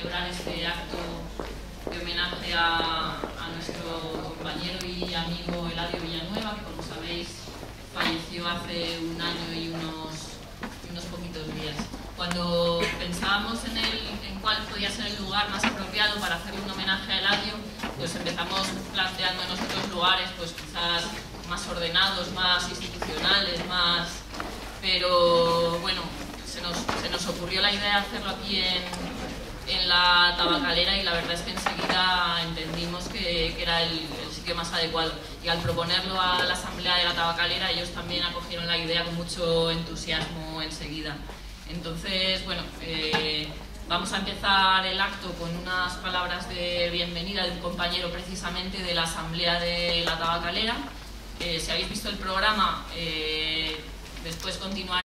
celebrar este acto de homenaje a nuestro compañero y amigo Eladio Villanueva, que como sabéis falleció hace un año y unos poquitos días. Cuando pensábamos en cuál podía ser el lugar más apropiado para hacerle un homenaje a Eladio, pues empezamos planteándonos otros lugares, pues quizás más ordenados, más institucionales, pero bueno, se nos ocurrió la idea de hacerlo aquí en la Tabacalera, y la verdad es que enseguida entendimos que era el sitio más adecuado, y al proponerlo a la asamblea de la Tabacalera ellos también acogieron la idea con mucho entusiasmo enseguida. Entonces, bueno, vamos a empezar el acto con unas palabras de bienvenida de un compañero precisamente de la asamblea de la Tabacalera. Si habéis visto el programa, después continuará.